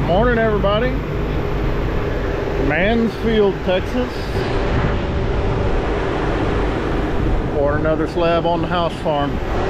Morning, everybody. Mansfield, Texas. Or another slab on the house farm.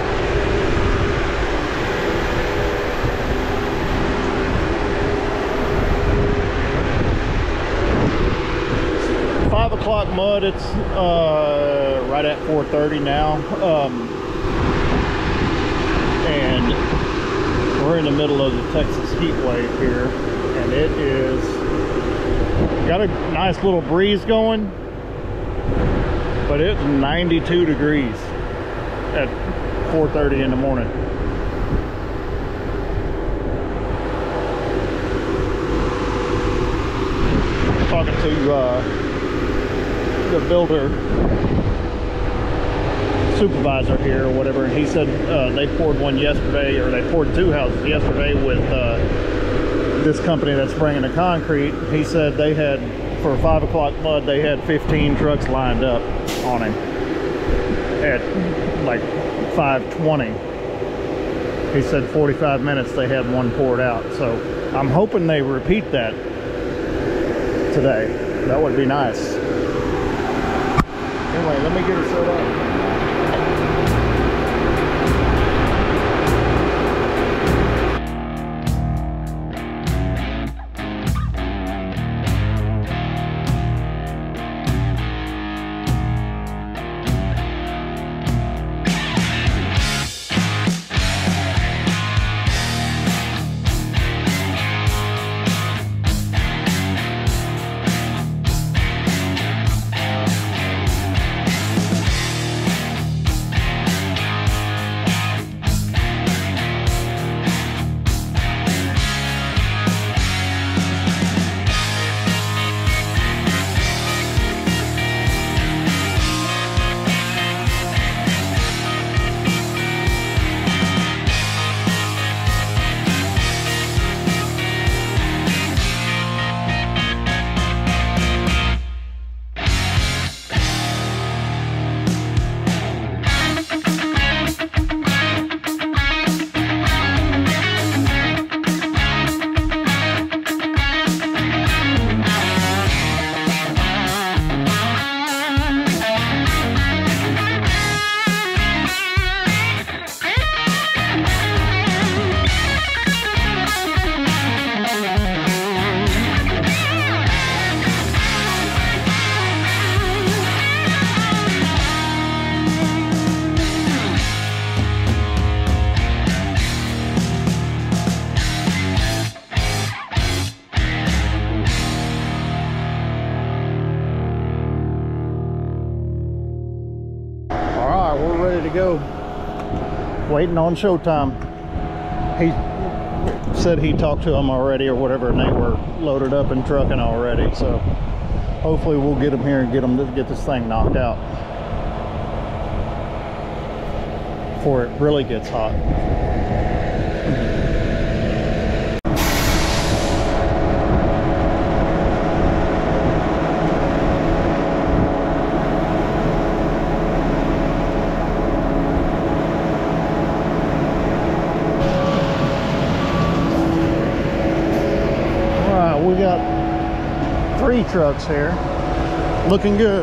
It's 5 o'clock mud. It's right at 4:30 now. And we're in the middle of the Texas heat wave here, and it is got a nice little breeze going, but it's 92 degrees at 4:30 in the morning. Talking to the builder supervisor here or whatever, and he said they poured one yesterday, or they poured 2 houses yesterday with this company that's bringing the concrete. He said they had, for 5 o'clock mud, they had 15 trucks lined up on him at like 5:20. He said 45 minutes they had one poured out, so I'm hoping they repeat that today. That would be nice. Anyway, let me get her set up. Go. Waiting on showtime. He said he talked to them already or whatever, and they were loaded up and trucking already, so hopefully we'll get them here and get this thing knocked out before it really gets hot. We got 3 trucks here, looking good.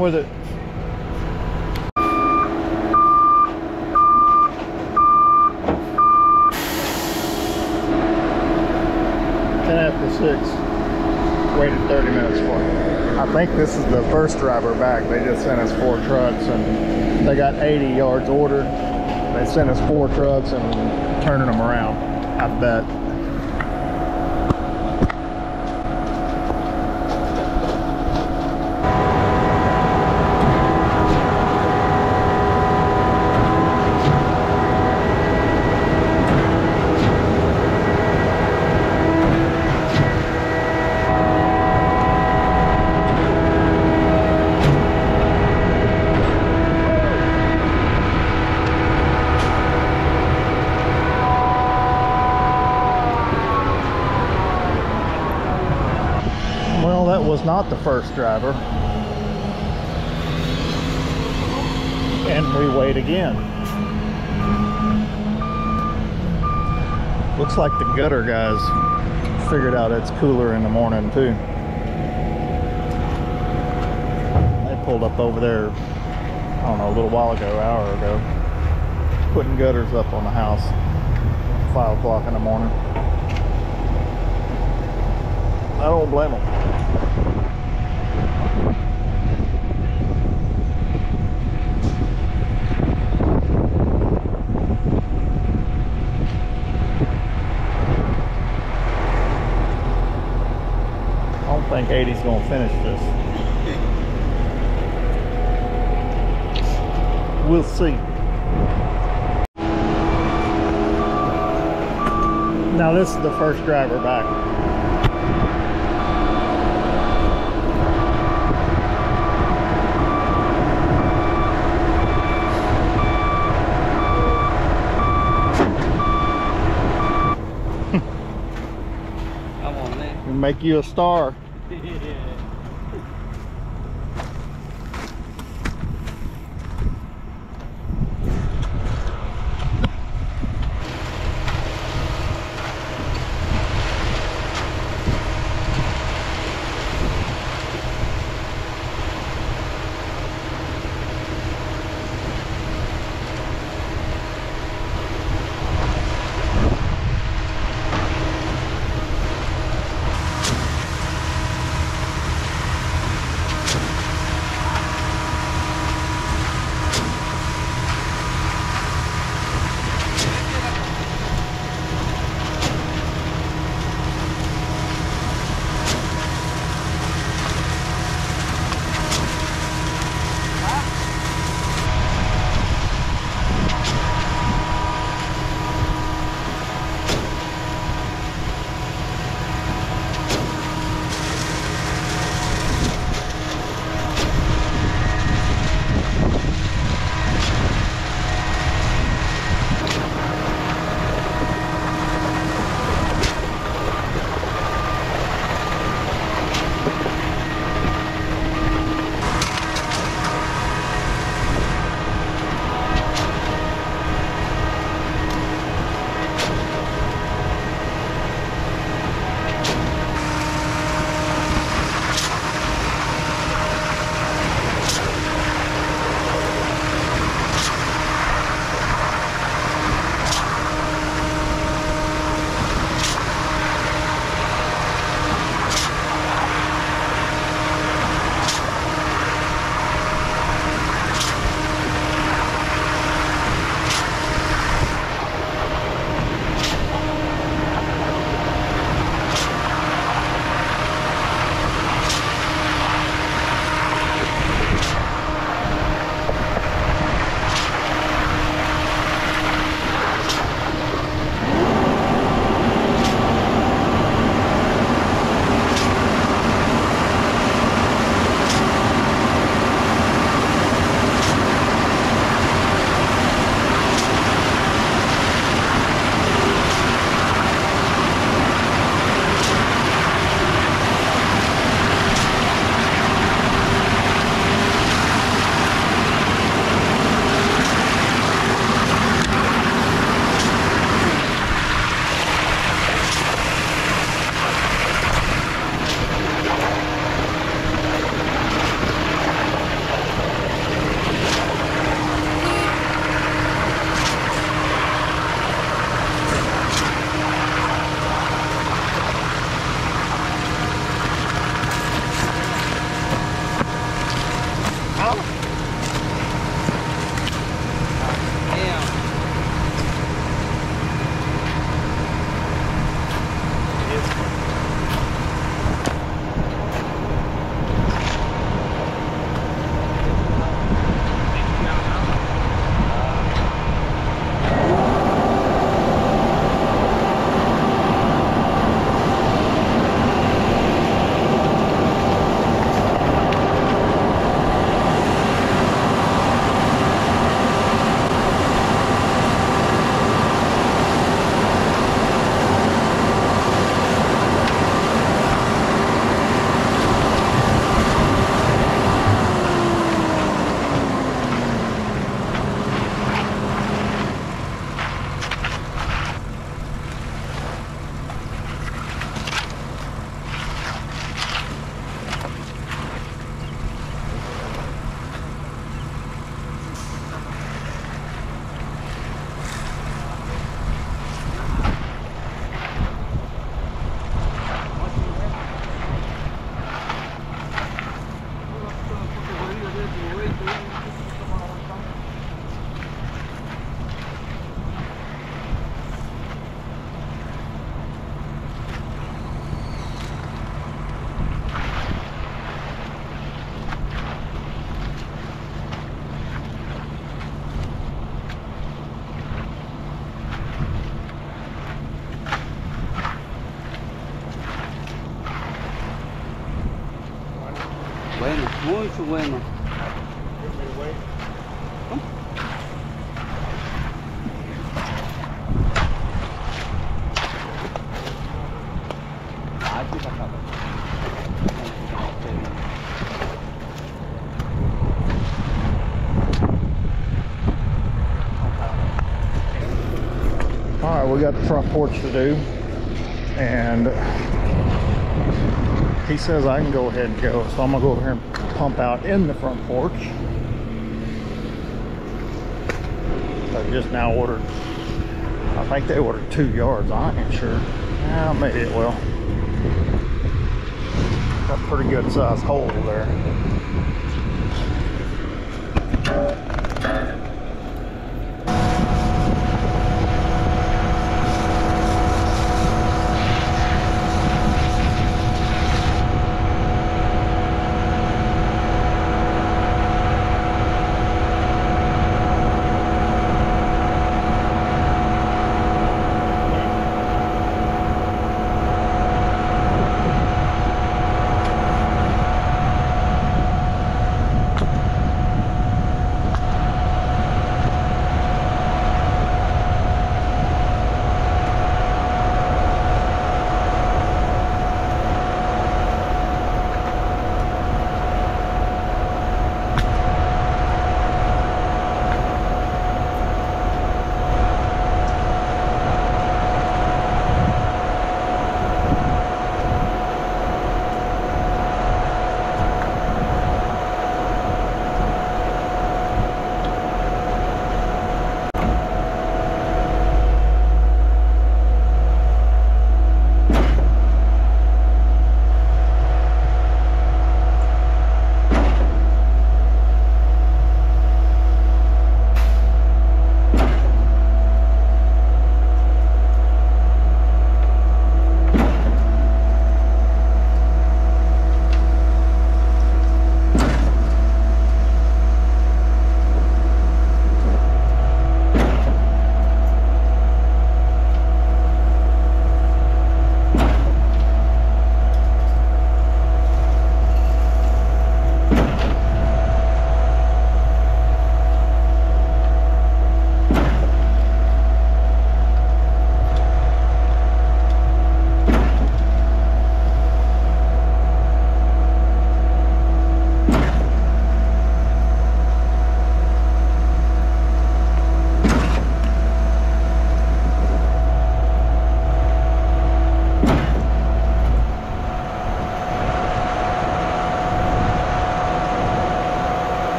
with it. After 6, waited 30 minutes for it. I think this is the first driver back. They just sent us 4 trucks and they got 80 yards ordered. They sent us 4 trucks and turning them around, I bet. Well, that was not the first driver. And we wait again. Looks like the gutter guys figured out it's cooler in the morning too. They pulled up over there, I don't know, a little while ago, hour ago, putting gutters up on the house at 5 o'clock in the morning. I don't blame them. I don't think 80's gonna finish this. We'll see. Now this is the first driver back. Come on, man. We'll make you a star. Muito bueno. All right, we got the front porch to do, and he says I can go ahead and go, so I'm gonna go over here and pump out in the front porch. I just now ordered, I think they ordered 2 yards, I ain't sure. Yeah, maybe it will. Got a pretty good sized hole there.